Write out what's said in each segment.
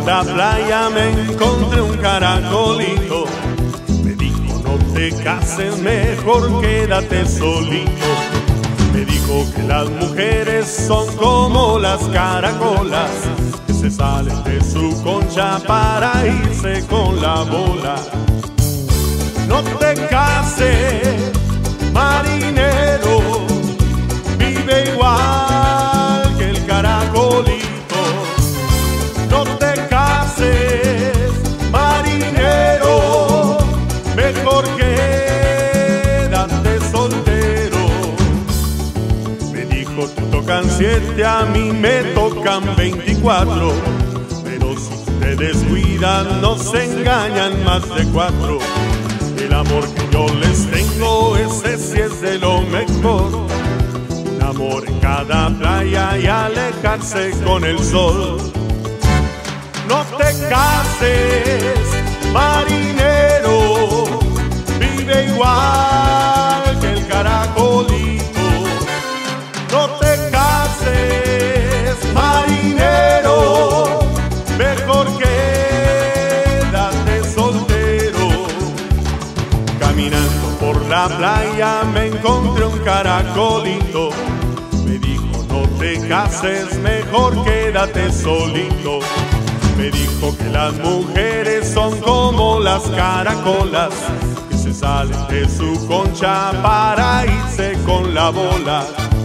la playa me encontré un caracolito. Me dijo no te cases, mejor quédate solito. Me dijo que las mujeres son como las caracolas, que se salen de su concha para irse con la bola. No te cases, marinero, vive igual que el caracolito. No te cases, marinero, mejor quédate soltero. Me dijo te tocan 7, a mí me tocan 24, pero si te descuidan no se engañan más de 4. El amor que yo les tengo, ese sí es de lo mejor. Un amor en cada playa y alejarse con el sol. No te cases, marinero, vive igual que el caracolito. No te cases, marinero, mejor quédate soltero. Caminando por la playa me encontré un caracolito. Me dijo no te cases, mejor quédate solito. Me dijo que las mujeres son como las caracolas, que se salen de su concha para irse con la bola.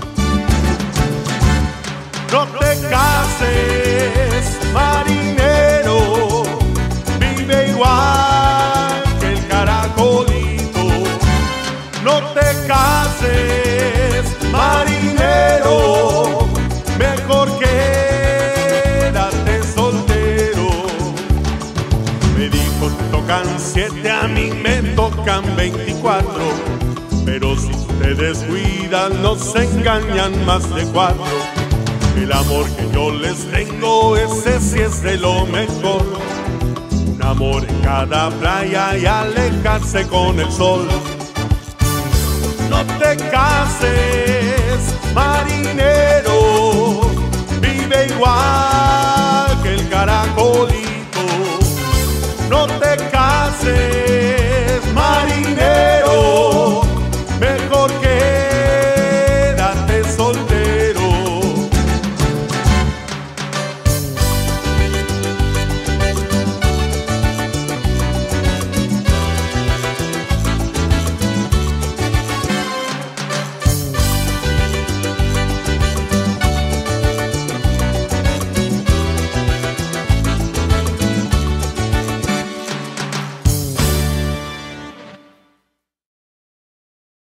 No te cases, marinero, vive igual que el caracolito. No te cases, marinero, mejor quédate soltero. Me dijo te tocan 7, a mí me tocan 24, pero si te descuidan no se engañan más de 4. El amor que yo les tengo, ese sí es de lo mejor. Un amor en cada playa y alejarse con el sol. No te cases,